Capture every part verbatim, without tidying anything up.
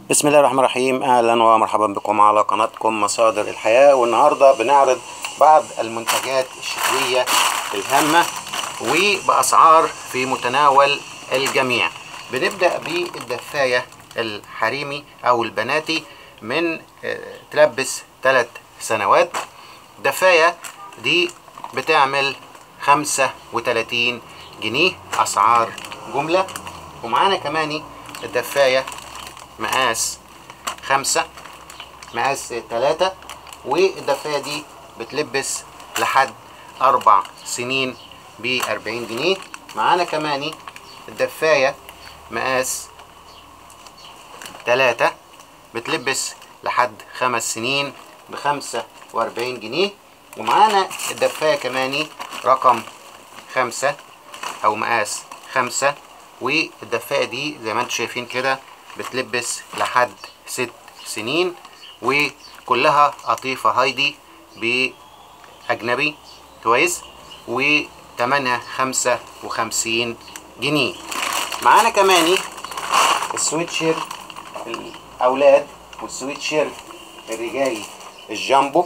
بسم الله الرحمن الرحيم. اهلا ومرحبا بكم على قناتكم مصادر الحياة. والنهاردة بنعرض بعض المنتجات الشتوية الهامة وبأسعار في متناول الجميع. بنبدأ بالدفاية الحريمي او البناتي من تلبس ثلاث سنوات. الدفاية دي بتعمل خمسة وثلاثين جنيه اسعار جملة. ومعانا كمان الدفاية مقاس خمسة، مقاس تلاتة، والدفاية دي بتلبس لحد أربع سنين بأربعين جنيه. معانا كمان الدفاية مقاس تلاتة بتلبس لحد خمس سنين بخمسة وأربعين جنيه. ومعانا الدفاية كمان رقم خمسة أو مقاس خمسة، والدفاية دي زي ما انتم شايفين كده بتلبس لحد ست سنين، وكلها قطيفة هايدي بأجنبي كويس، وتمنها خمسة وخمسين جنيه. معانا كمان السويتشير الأولاد والسويتشير الرجالي الجامبو.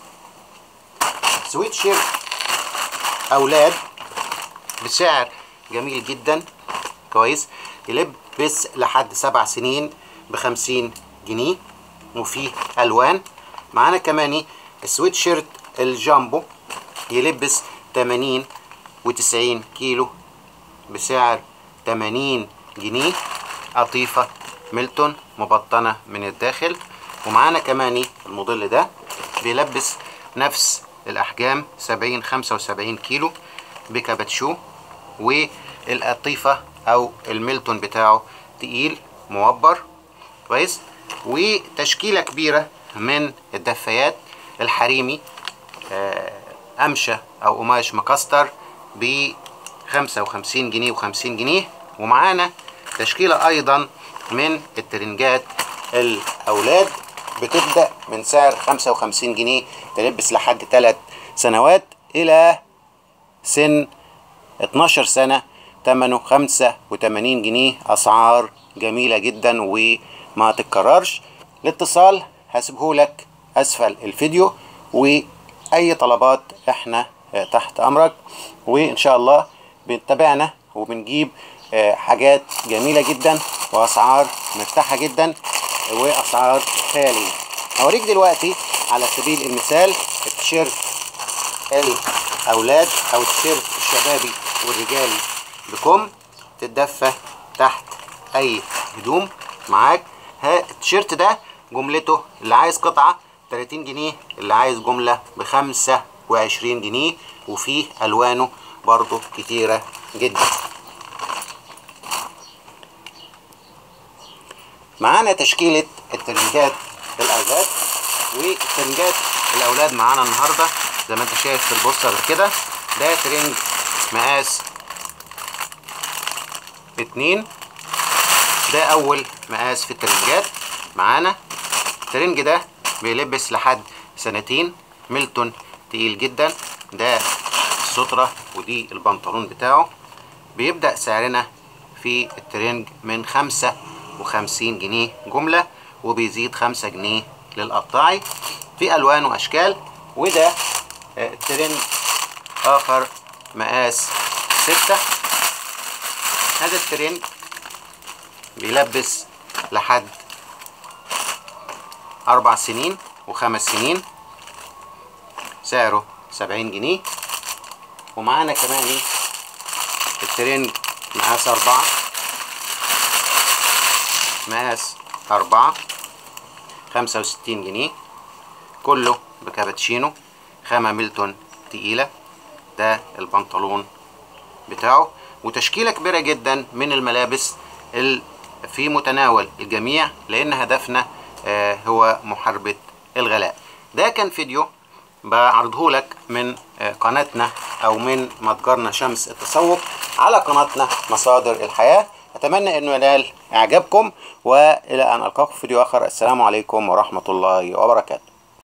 سويتشير أولاد بسعر جميل جدا كويس، يلبس لحد سبع سنين بخمسين جنيه وفيه ألوان. معانا كمان السويتشيرت الجامبو يلبس تمانين وتسعين كيلو بسعر تمانين جنيه، قطيفة ميلتون مبطنة من الداخل. ومعانا كمان الموديل ده بيلبس نفس الأحجام سبعين خمسة وسبعين كيلو بكابتشو، والقطيفة او الميلتون بتاعه تقيل موبر كويس. وتشكيلة كبيرة من الدفايات الحريمي امشة او قماش مكستر ب خمسة وخمسين جنيه وخمسين جنيه. ومعانا تشكيلة ايضا من الترنجات الاولاد بتبدأ من سعر خمسة وخمسين جنيه، تلبس لحد ثلاث سنوات الى سن اتناشر سنة، ثمنه خمسة وثمانين جنيه. اسعار جميلة جدا وما تتكررش. الاتصال هسيبهولك اسفل الفيديو، واي طلبات احنا تحت امرك، وان شاء الله بنتابعنا وبنجيب حاجات جميلة جدا واسعار مرتاحة جدا واسعار خيالية. هوريك دلوقتي على سبيل المثال التيشيرت الاولاد او التيشيرت الشبابي والرجالي بكم، تتدفى تحت اي هدوم معاك. ها التيشيرت ده جملته اللي عايز قطعة تلاتين جنيه، اللي عايز جملة بخمسة وعشرين جنيه، وفيه الوانه برضو كتيرة جدا. معانا تشكيلة الترنجات الاولاد. والترنجات الاولاد معانا النهاردة زي ما انت شايف في البوستر كده، ده ترنج مقاس اتنين، ده اول مقاس في الترنجات معانا. الترنج ده بيلبس لحد سنتين، ميلتون تقيل جدا. ده السترة ودي البنطلون بتاعه. بيبدأ سعرنا في الترنج من خمسة وخمسين جنيه جملة، وبيزيد خمسة جنيه للقطاعي في الوان واشكال. وده ترنج اخر مقاس ستة. هذا الترنج بيلبس لحد اربع سنين وخمس سنين، سعره سبعين جنيه. ومعانا كمان الترنج مقاس اربعة، مقاس اربعة خمسة وستين جنيه، كله بكابتشينو، خامة ميلتون تقيلة. ده البنطلون بتاعه، وتشكيلة كبيرة جدا من الملابس في متناول الجميع، لان هدفنا هو محاربة الغلاء. ده كان فيديو بعرضه لك من قناتنا او من متجرنا شمس التسوق على قناتنا مصادر الحياة. اتمنى انه ينال اعجابكم، والى ان القاكم في فيديو اخر. السلام عليكم ورحمة الله وبركاته.